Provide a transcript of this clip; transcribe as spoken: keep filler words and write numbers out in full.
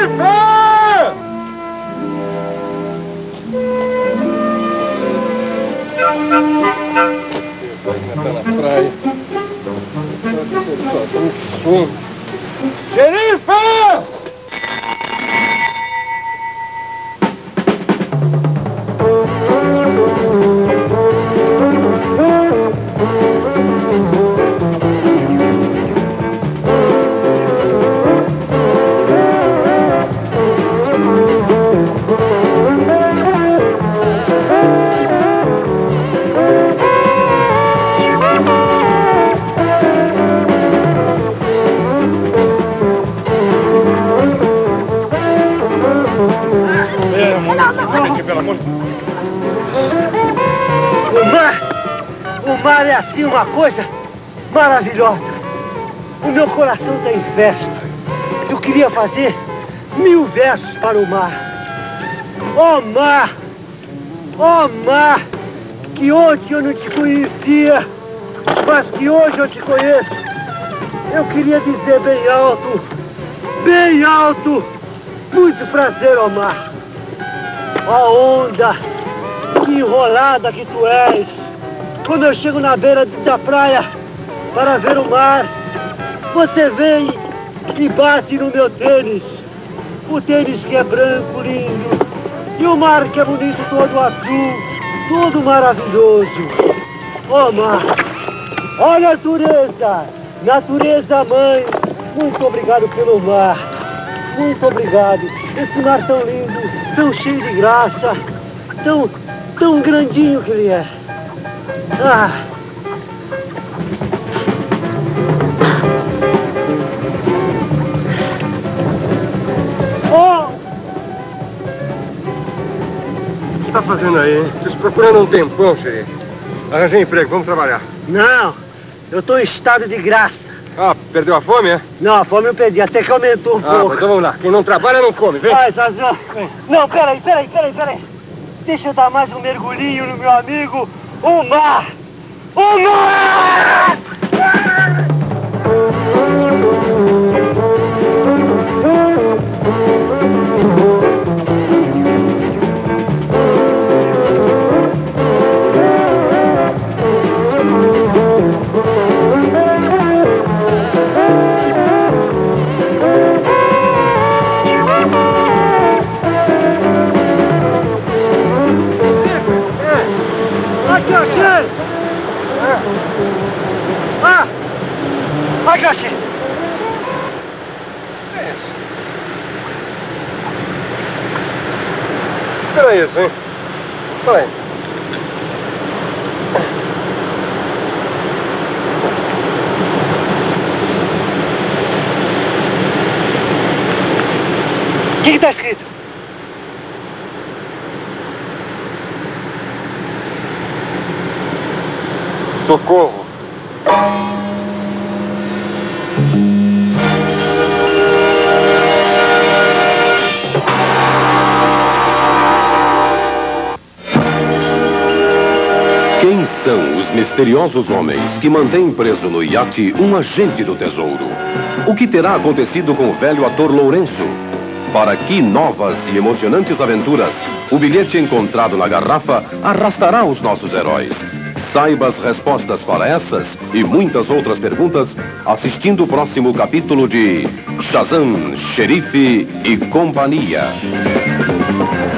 Uma coisa maravilhosa. O meu coração está em festa. Eu queria fazer mil versos para o mar. Ó mar! Ó mar! Que ontem eu não te conhecia, mas que hoje eu te conheço. Eu queria dizer bem alto, bem alto, muito prazer, ó mar. Ó onda, que enrolada que tu és. Quando eu chego na beira da praia para ver o mar, você vem e bate no meu tênis. O tênis que é branco, lindo. E o mar que é bonito, todo azul, todo maravilhoso. Ó mar, ó natureza, natureza mãe, muito obrigado pelo mar. Muito obrigado. Esse mar tão lindo, tão cheio de graça, tão, tão grandinho que ele é. Ah. Oh. O que você está fazendo aí, hein? Vocês procurando um tempão, xerife. Arranjei emprego, vamos trabalhar. Não, eu estou em estado de graça. Ah, perdeu a fome, é? Não, a fome eu perdi, até que aumentou um ah, pouco. Então vamos lá, quem não trabalha não come, vem. Ai, Zazão. Não, peraí, peraí, peraí, peraí. Deixa eu dar mais um mergulhinho no meu amigo, o mar. O mar! Aqui, aqui! Ah! Ai, Gachi! O que era isso, hein? Espera aí. O que está escrito? Socorro. Quem são os misteriosos homens que mantêm preso no iate um agente do tesouro? O que terá acontecido com o velho ator Lourenço? Para que novas e emocionantes aventuras o bilhete encontrado na garrafa arrastará os nossos heróis? Saiba as respostas para essas e muitas outras perguntas assistindo o próximo capítulo de Shazam, Xerife e Companhia.